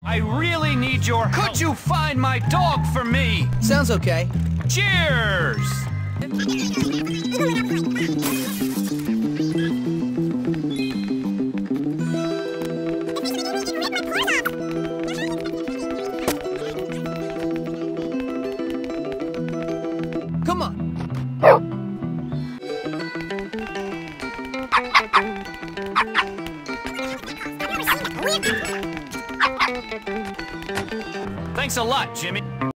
I really need your help. Could you find my dog for me? Sounds okay. Cheers! Come on. Thanks a lot, Jimmy.